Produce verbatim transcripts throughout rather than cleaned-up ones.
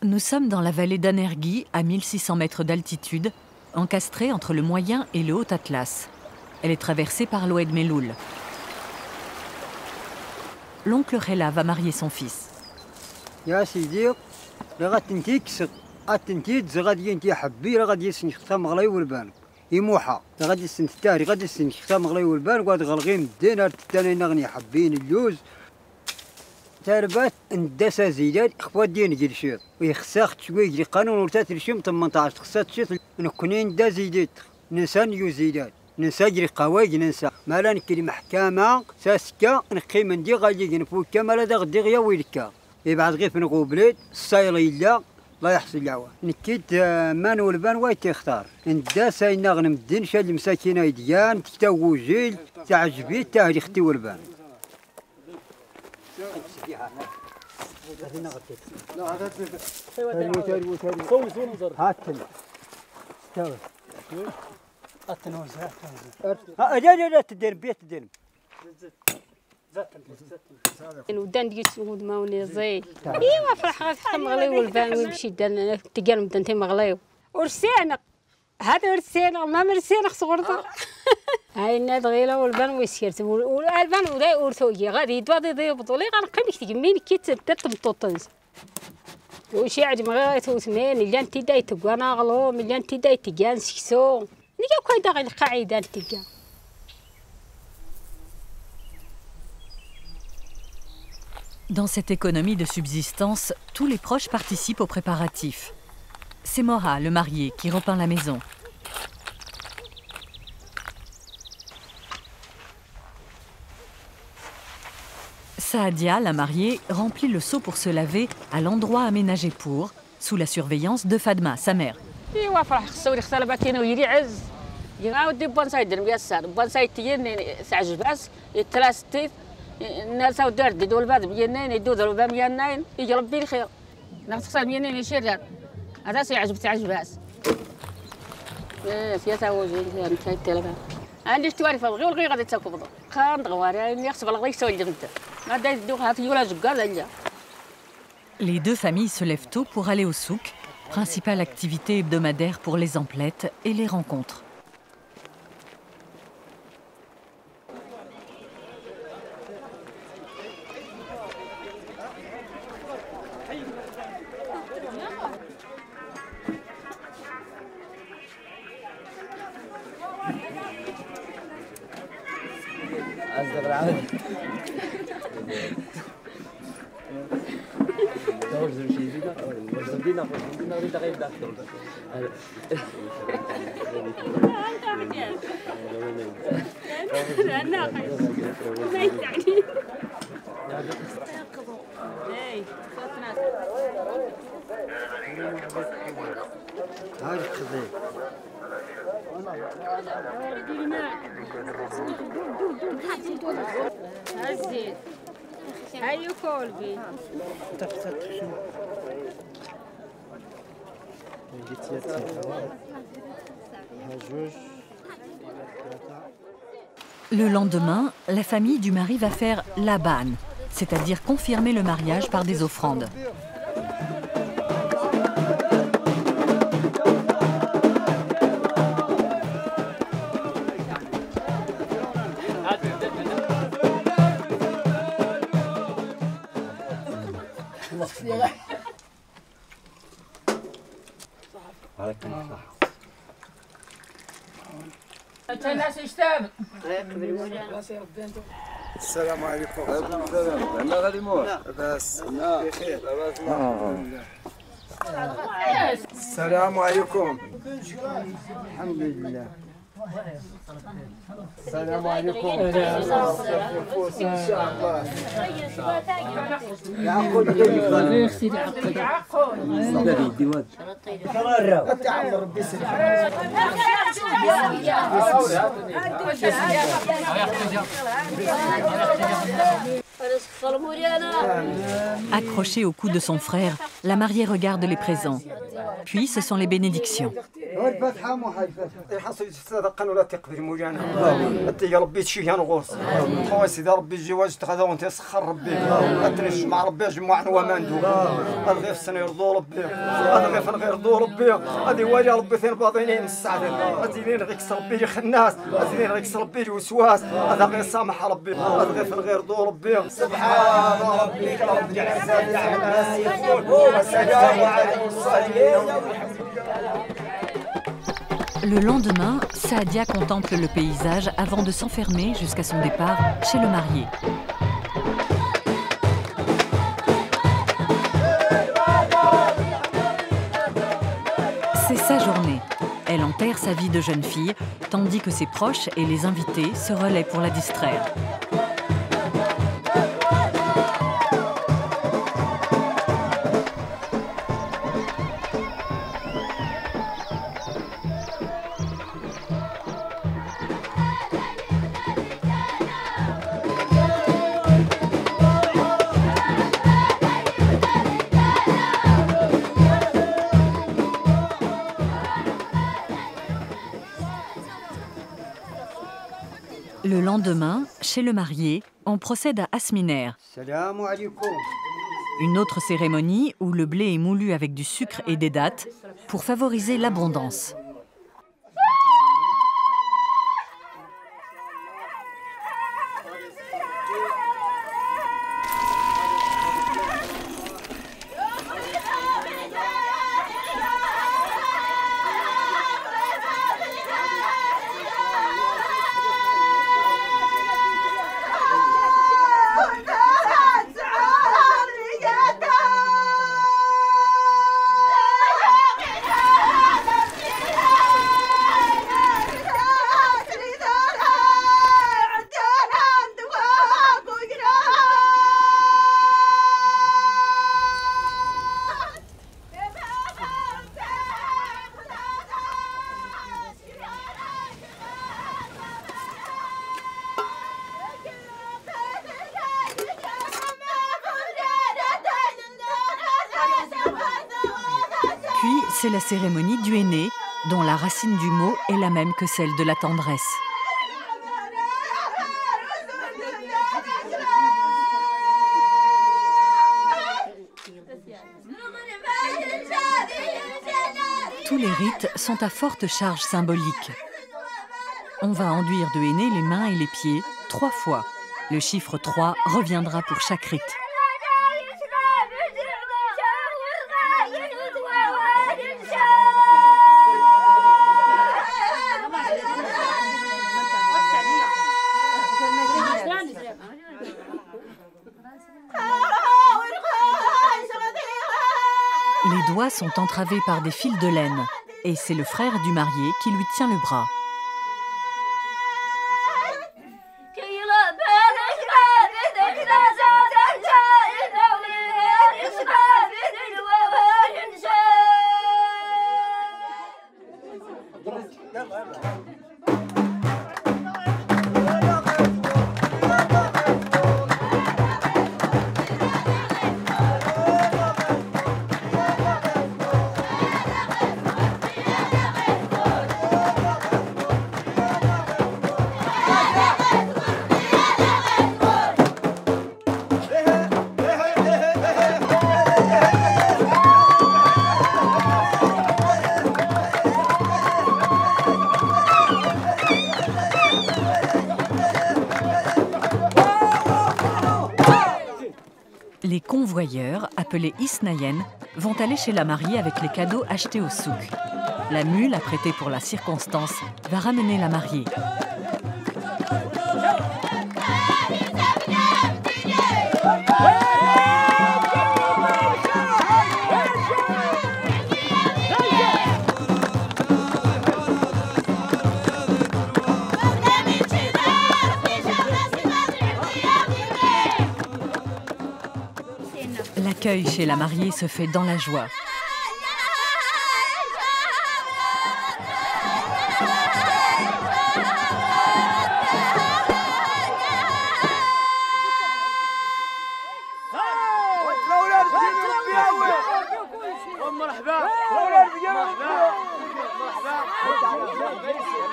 Nous sommes dans la vallée d'Anergui, à mille six cents mètres d'altitude, encastrée entre le Moyen et le Haut Atlas. Elle est traversée par l'Oued Meloul. L'oncle Rella va marier son fils. يا سيدي لغتنتي كسر أتنتي زغادي أنتي حبي لغادي يسني ختام غلاي والبان يموحة لغادي يسني تاري غادي يسني ختام غلاي والبان وقاد غلغيم الدينار تاني نغني حبين اللوز تربات اندسا زيدات اخوات دين ديال الشيط ويخساخ شوي ديال قانون ورتات الشيم ثمانية عشر خسات شيط نكونين دا زيدات ننسى نيو زيدات ننسى جري قوايج ننسى مالا نكري محكمة ساسكا نقيم ندي غادي نفوت كمالا دا غدي غيا ويلكا يبعد غير في نغوبليت السايل إلا لا يحصل العوا نكيت مان والبان واي تختار ندا ساينا غنم الدين شاد المساكينة ديان تكتاو جيل تعجبي تاهلي ختي والبان لا هذا الوتاري وتاري صوم صوم زر هاتن استوى هاتن وزات ها لا لا تدير بيت تدير ودان ديال السود ماوني زي ايوا فرح غتحط مغلي والبان ويمشي دان تقال مدان تي مغليو ورسينا هذا ورسينا ما مرسينا خص غرطه هاي الناد غيلا والبان ويسيرت والبان ولا ورثوي غادي يدوا يضيبطوا لي غنقي لك تجمين كيت تطمطوطنز وشي عجم غير توثمين اللي انت دايت وانا غلو اللي انت دايت كان سكسو نيجا كايدا غير القاعده تيكا. Dans cette économie de subsistance, tous les proches participent aux préparatifs. C'est Mora, le marié, qui repeint la maison. Saadia, la mariée, remplit le seau pour se laver à l'endroit aménagé pour, sous la surveillance de Fadma, sa mère. الناس ودار دي دول بعد بينين يدو دول بام ينين يجي ربي الخير نغتصل بينين يشير هذا سي عجبت عجباس ايه سياسه وجه نتاي التلفون عندي تواريف غير غير غادي تاكل كان غواري اللي يخسب الغريق سوي اللي غدا ما دا يدو هاتي ولا جكار لا. Les deux familles se lèvent tôt pour aller au souk, principale activité hebdomadaire pour les emplettes et les rencontres. Le lendemain, la famille du mari va faire la banne, c'est-à-dire confirmer le mariage par des offrandes. السلام عليكم. وعليكم السلام. عندنا غادي مور. لاباس. بخير. لاباس الحمد لله. السلام عليكم. الحمد لله. السلام عليكم. ان شاء الله. يعقل يعقل سيدي عقل. يعقل. ديواد. ترى تعمر ربي يسلمك. Accrochée au cou de son frère, la mariée regarde les présents. Puis ce sont les bénédictions. والفتحة مو حاجة يحصل صدقا ولا تقبل مولانا انت يا ربي تشي نغوص خويا سيدي ربي الجواز تغدا وانت سخر ربي اتنش مع ربي جمع وماندو هذا غير السنه يرضو ربي هذا غير فن غير يرضو ربي هذه والي ربي ثين باطنين السعد هذه غير ربي لي خناس هذه غير ربي لي وسواس هذا غير سامح ربي هذا غير فن غير يرضو ربي سبحان ربك رب العزه عما يصفون والسلام على المرسلين. Le lendemain, Saadia contemple le paysage avant de s'enfermer jusqu'à son départ chez le marié. C'est sa journée. Elle enterre sa vie de jeune fille, tandis que ses proches et les invités se relaient pour la distraire. Le lendemain, chez le marié, on procède à Asminer, une autre cérémonie où le blé est moulu avec du sucre et des dattes pour favoriser l'abondance. Puis, c'est la cérémonie du henné, dont la racine du mot est la même que celle de la tendresse. Tous les rites sont à forte charge symbolique. On va enduire de henné les mains et les pieds trois fois. Le chiffre trois reviendra pour chaque rite. Les doigts sont entravés par des fils de laine et c'est le frère du marié qui lui tient le bras. Les convoyeurs, appelés Isnayen, vont aller chez la mariée avec les cadeaux achetés au souk. La mule, apprêtée pour la circonstance, va ramener la mariée. L'accueil chez la mariée se fait dans la joie.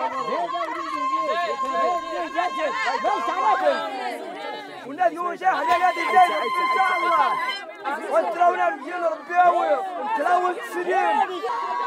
والنادي وجاه لنادي الزين ان شاء الله وتراونا ديال ربياوي وتراونا السنين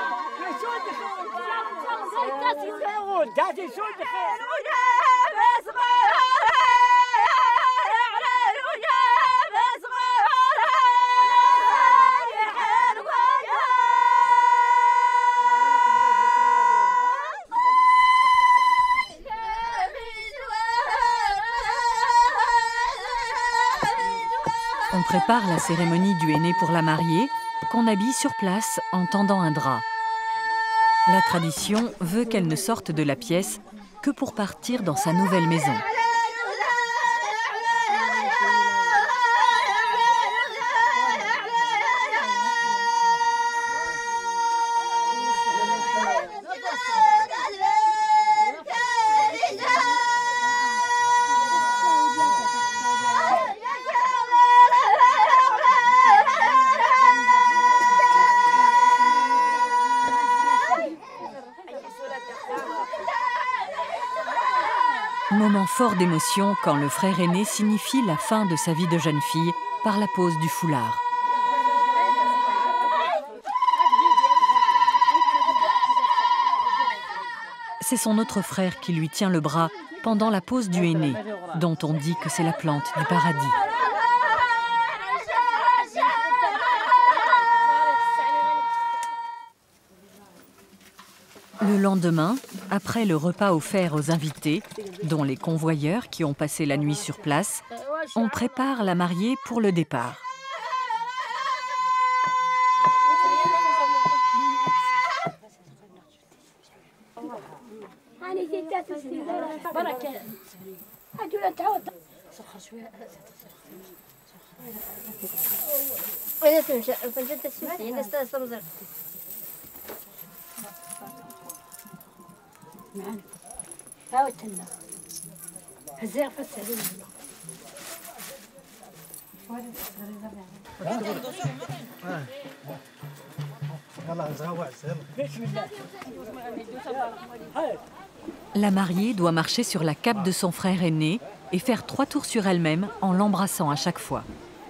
On prépare la cérémonie du henné pour la mariée, qu'on habille sur place en tendant un drap. La tradition veut qu'elle ne sorte de la pièce que pour partir dans sa nouvelle maison. Moment fort d'émotion quand le frère aîné signifie la fin de sa vie de jeune fille par la pose du foulard. C'est son autre frère qui lui tient le bras pendant la pose du henné, dont on dit que c'est la plante du paradis. Le lendemain, après le repas offert aux invités, dont les convoyeurs qui ont passé la nuit sur place, on prépare la mariée pour le départ. La mariée doit marcher sur la cape de son frère aîné et faire trois tours sur elle-même en l'embrassant à chaque fois.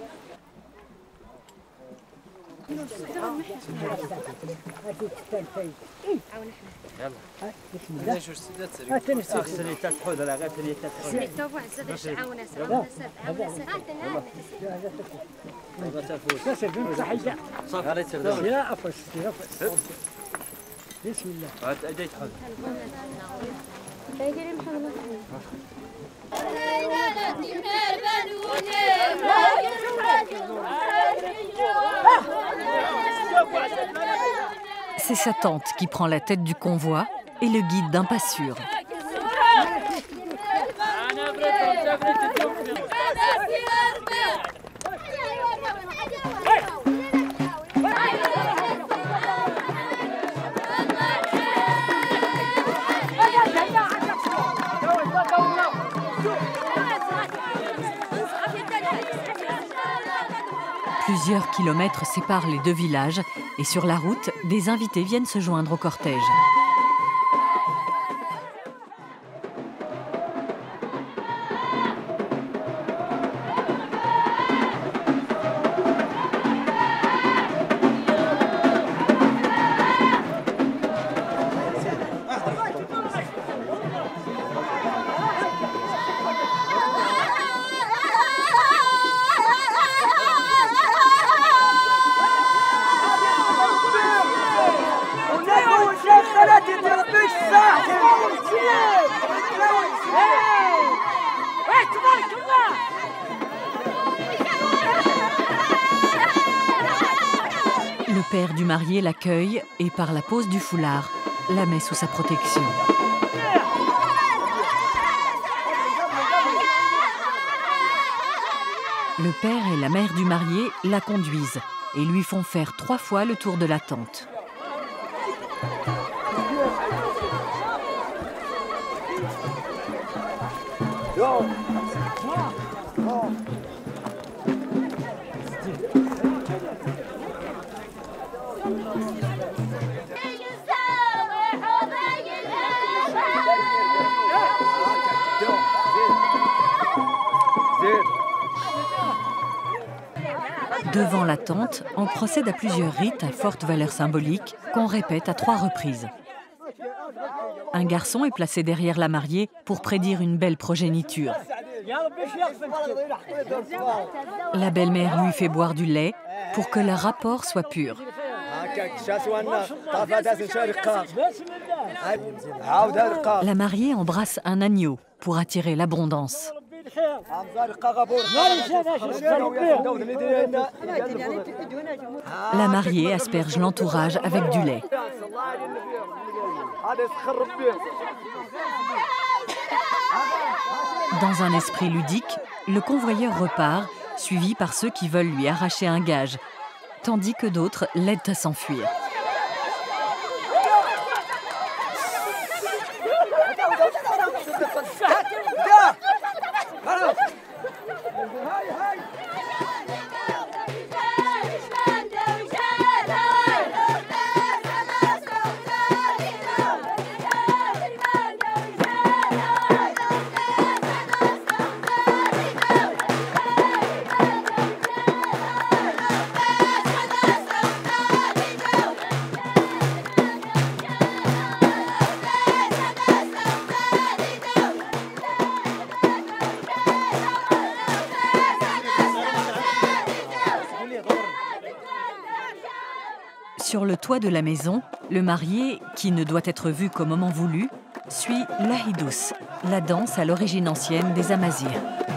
C'est sa tante qui prend la tête du convoi et le guide d'un pas sûr. Plusieurs kilomètres séparent les deux villages et sur la route, des invités viennent se joindre au cortège. Le père du marié l'accueille et par la pose du foulard, la met sous sa protection. Le père et la mère du marié la conduisent et lui font faire trois fois le tour de la tente. Devant la tente, on procède à plusieurs rites à forte valeur symbolique qu'on répète à trois reprises. Un garçon est placé derrière la mariée pour prédire une belle progéniture. La belle-mère lui fait boire du lait pour que le rapport soit pur. La mariée embrasse un agneau pour attirer l'abondance. La mariée asperge l'entourage avec du lait. Dans un esprit ludique, le convoyeur repart, suivi par ceux qui veulent lui arracher un gage, tandis que d'autres l'aident à s'enfuir. Sur le toit de la maison, le marié, qui ne doit être vu qu'au moment voulu, suit l'ahidous, la danse à l'origine ancienne des Amazirs.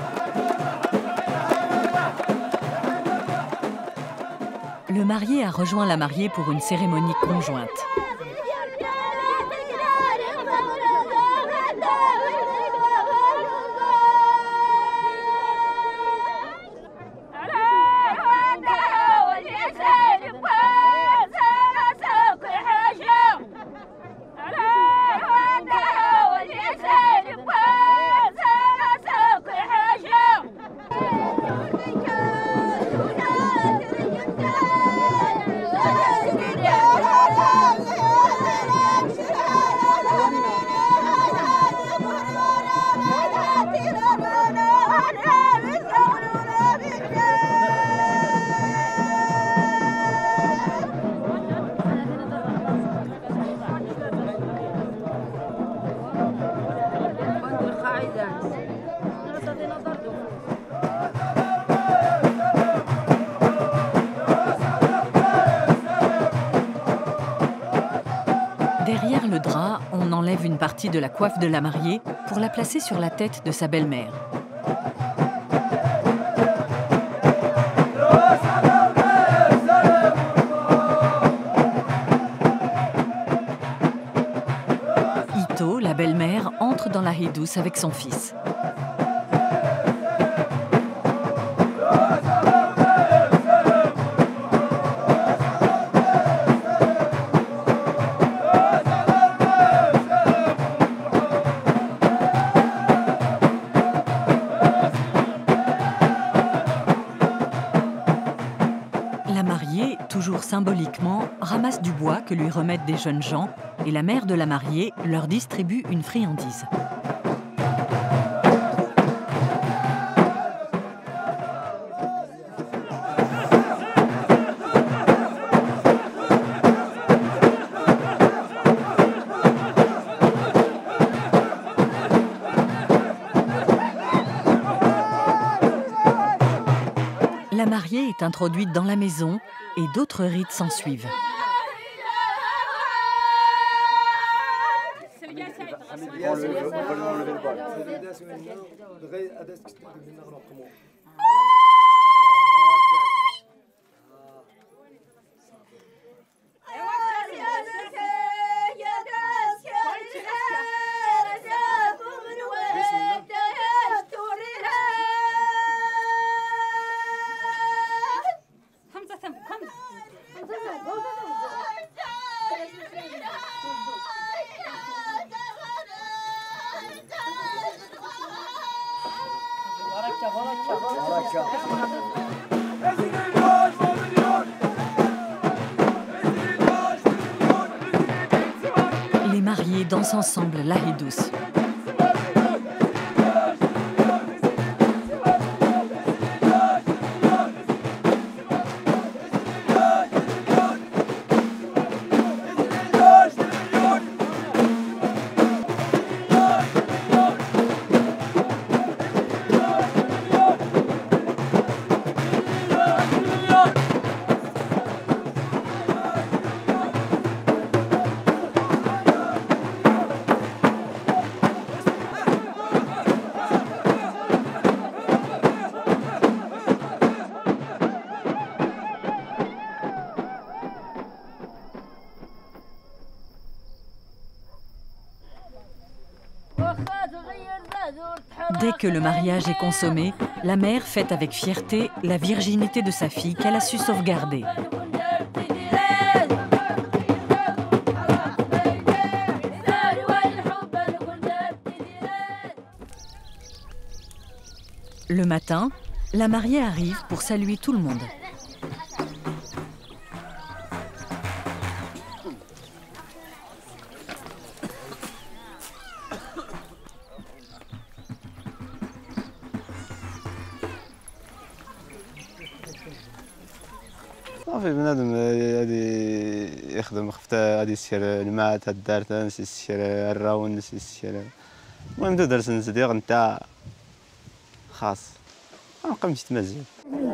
Le marié a rejoint la mariée pour une cérémonie conjointe. Derrière le drap, on enlève une partie de la coiffe de la mariée pour la placer sur la tête de sa belle-mère. Ito, la belle-mère, entre dans la hidous avec son fils. La mariée, toujours symboliquement, ramasse du bois que lui remettent des jeunes gens et la mère de la mariée leur distribue une friandise. La mariée est introduite dans la maison et d'autres rites s'ensuivent. Les mariés dansent ensemble la hidous. Dès que le mariage est consommé, la mère fête avec fierté la virginité de sa fille qu'elle a su sauvegarder. Le matin, la mariée arrive pour saluer tout le monde. صافي بنادم غادي يخدم خفته غادي يسير الماء تاع الدار نسي يسير الراون نسي يسير المهم تو درس نسديق نتاع خاص نبقى مشيت مزيان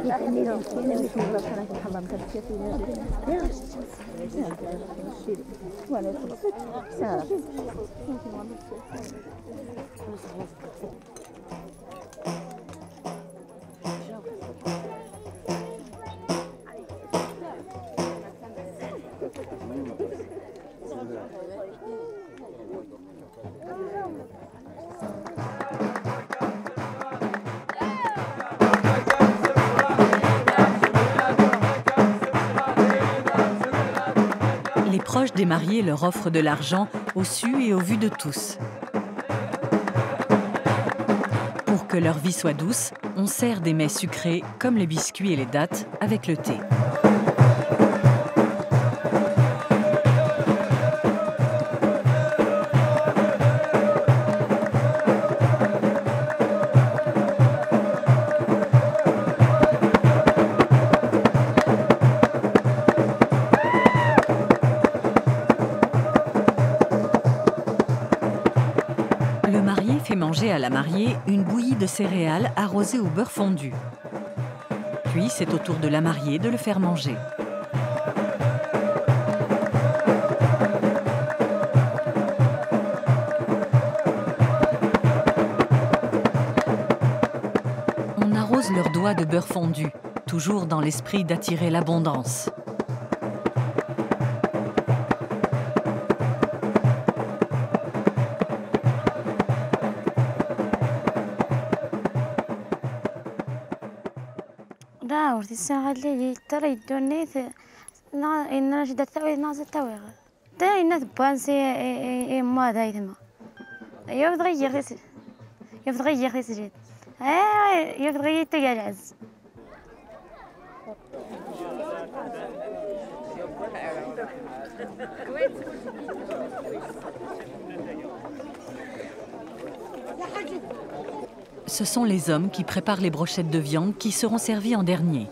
Les proches des mariés leur offrent de l'argent au su et au vu de tous. Pour que leur vie soit douce, on sert des mets sucrés comme les biscuits et les dattes avec le thé. Le marié fait manger à la mariée une bouillie de céréales arrosée au beurre fondu. Puis c'est au tour de la mariée de le faire manger. On arrose leurs doigts de beurre fondu, toujours dans l'esprit d'attirer l'abondance. داورتي الساعة اللي ترى يدوني نا إن رجد الثوي ناز الثوي دا إن ثبانسي إيه ما ذا يثما يفضغي يغيس يفضغي يغيس جد آه يفضغي تجال عز Ce sont les hommes qui préparent les brochettes de viande qui seront servies en dernier.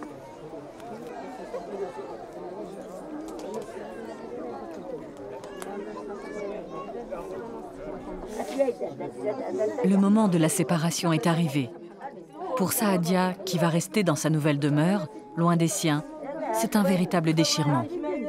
Le moment de la séparation est arrivé. Pour Saadia, qui va rester dans sa nouvelle demeure, loin des siens, c'est un véritable déchirement.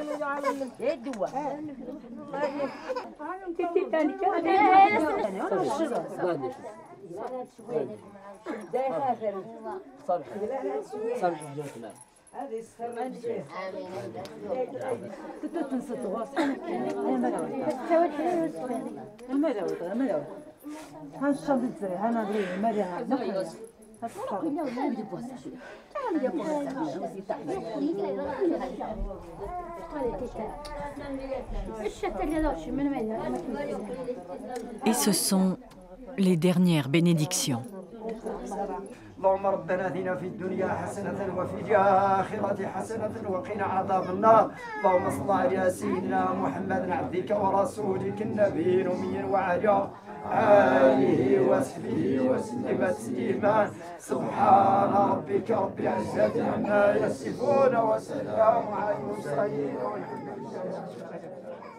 Et ce sont les dernières bénédictions. اللهم ربنا اتنا في الدنيا حسنة وفي الآخرة حسنة وقنا عذاب النار اللهم صل على سيدنا محمد عبدك ورسولك النبي الأمي وعلى آله وصحبه وسلم تسليما سبحان ربك رب العزة عما يصفون وسلام على المرسلين والحمد لله.